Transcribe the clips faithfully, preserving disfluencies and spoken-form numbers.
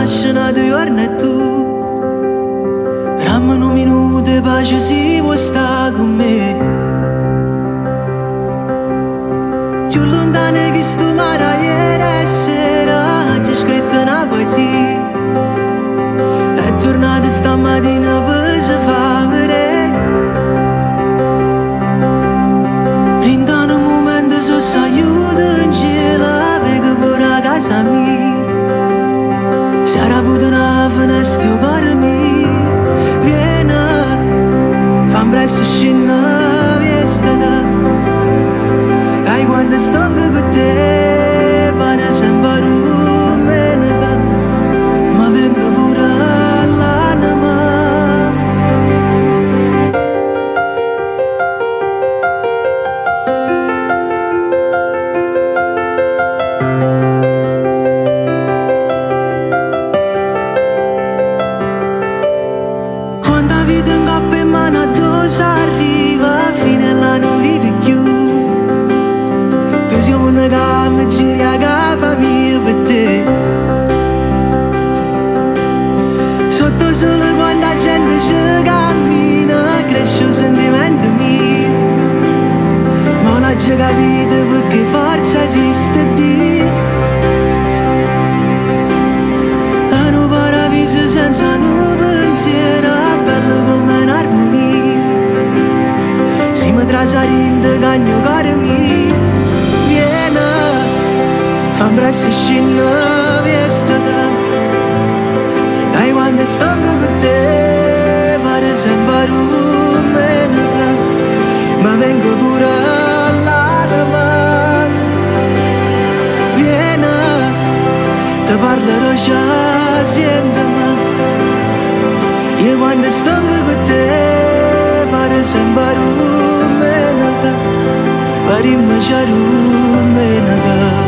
scena di giorno e tu ramano un minuto e pace si vuoi stare con me. Più lontano che sto mare ieri sera c'è scritto una poesia. È tornata stamattina per si fa vedere. Prendano un momento su s'aiuto in cielo perché pure a casa mia sarà pure una finestra per me. Vieni, fammi presto scena vista da. Ai quando sto con te pare sempre domenica, ma vengo pure all'anima. Quando la vita in coppa in mano a dove si arriva, fino alla non vita più. Tu sei una gamba, giri a capa mia per te. Sotto il sole quando la gente ci cammina, cresce il sentimento mio. Ma l'ho già capito perché forza esiste Dio. È un paradiso senza un pensiero, bello come un'armonia. Si mi trasalita cagno cuore mio. Vieni, fammi presto scena vista da. Dai quando sto con te pare sempre domenica, ma vengo pure all'anima. Vieni, ti parlerò già assieme. Io quando sto con te pare sempre domenica, pare già domenica.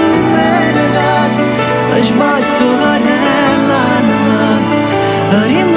Sbatto canella, ma